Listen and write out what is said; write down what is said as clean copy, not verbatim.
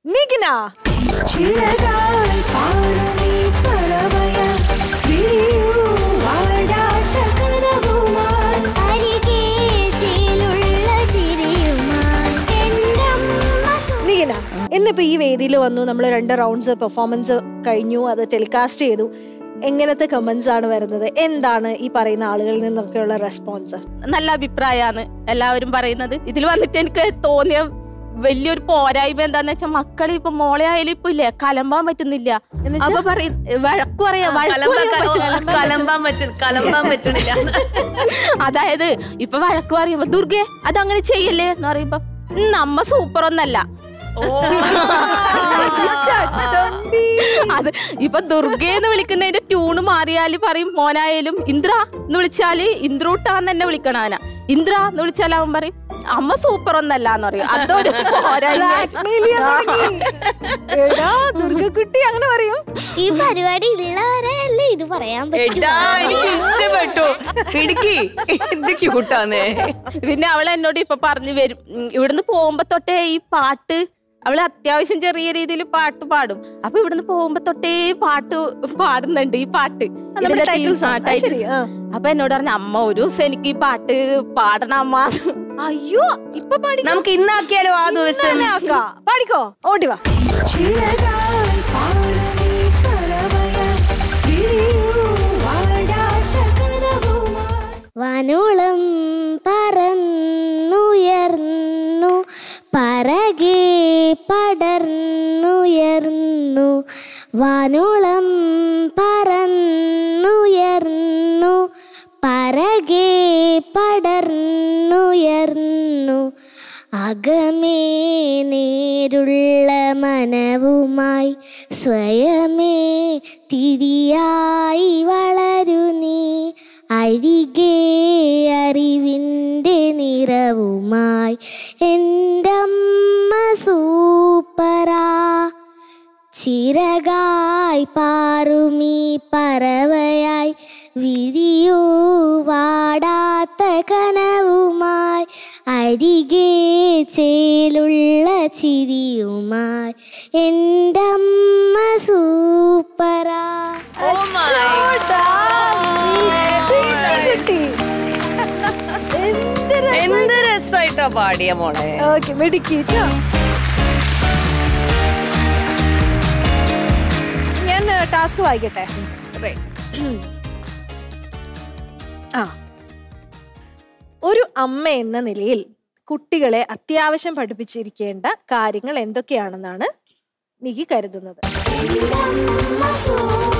നിഗ്ന. നിഗ്ന, ഇന്നിപ്പോ ഈ വേദിയിൽ വന്നു, നമ്മൾ 2 റൗണ്ട്സ് പെർഫോമൻസ് കഴിഞ്ഞു, അത് ടെലികാസ്റ്റ് ചെയ്തു. എങ്ങനത്തെ കമന്റ്സ് ആണ് വരുന്നത്? എന്താണ് ഈ പറയുന്ന ആളുകളിൽ നിന്നൊക്കെയുള്ള റെസ്പോൺസ്? നല്ല അഭിപ്രായമാണ് എല്ലാവരും പറയുന്നത്. ഇതിൽ വന്നിട്ട് എനിക്ക് തോന്നിയ വലിയൊരു പോരായ്മ എന്താന്ന് വെച്ചാൽ മക്കളെ ഇപ്പൊ മോളെ ആയാലും ഇപ്പൊ ഇല്ലേ കലമ്പാൻ പറ്റുന്നില്ല. അപ്പൊ പറയും വഴക്കു പറയാ, അതായത് ഇപ്പൊ വഴക്ക് പറയുമ്പോ ദുർഗെ അതങ്ങനെ ചെയ്യല്ലേ എന്ന് പറയുമ്പോ നമ്മ സൂപ്പർ ഒന്നല്ല. അത് ഇപ്പൊ ദുർഗയെന്ന് വിളിക്കുന്നതിന്റെ ട്യൂണ് മാറിയാല് പറയും മോനായാലും ഇന്ദ്ര എന്ന് വിളിച്ചാല് ഇന്ദ്രൂട്ടാന്ന് തന്നെ വിളിക്കണവന. ഇന്ദ്ര എന്ന് വിളിച്ചാൽ അവൻ പറയും അമ്മ സൂപ്പർ ഒന്നല്ല എന്ന് പറയും. അതൊരു ദുർഗക്കുട്ടി അങ്ങനെ പറയും. ഈ പരിപാടി ഉള്ളവരല്ലേ ഇത് പറയാൻ പിന്നെ അവൾ എന്നോട് ഇപ്പൊ പറഞ്ഞു വരും, ഇവിടുന്ന് പോകുമ്പോ തൊട്ടേ ഈ പാട്ട് അവള് അത്യാവശ്യം ചെറിയ രീതിയിൽ പാട്ട് പാടും. അപ്പൊ ഇവിടുന്ന് പോകുമ്പോ തൊട്ടേ പാട്ട് പാടുന്നുണ്ട്, ഈ പാട്ട്. അപ്പൊ എന്നോട് പറഞ്ഞ അമ്മ ഒരു ദിവസം എനിക്ക് ഈ പാട്ട് പാടണം അമ്മ. അയ്യോ ഇപ്പൊ നമുക്ക് ഇന്നാക്കിയാലോ? ആ ദിവസം പാടിക്കോ, ഓടി വാ. വാനോളം പറന്നുയർന്നു പറകെ പടർന്നുയർന്നു. വാനോളം പറന്നുയർന്നു പറകെ പടർന്നുയർന്നു. അകമേ നേരുള്ള മനവുമായി സ്വയമേ തിരിയായി വളരു നീ. അരികെ അറിവിൻ്റെ നിറവുമായി എൻ്റമ്മ സൂപ്പറാ. ചിറകായി പാറുമീ പറവയായി വിരിയൂ വാടാത്ത കനവുമായി. അരികെ ചേലുള്ള ചിരിയുമായി എൻ്റമ്മ സൂപ്പറാ. എന്ത് രസമായിട്ടാ പാടിയ മോളെ. ഞാൻ ടാസ്ക് വായിക്കട്ടെ. ഒരു അമ്മ എന്ന നിലയിൽ കുട്ടികളെ അത്യാവശ്യം പഠിപ്പിച്ചിരിക്കേണ്ട കാര്യങ്ങൾ എന്തൊക്കെയാണെന്നാണ് നിഗി കരുതുന്നത്?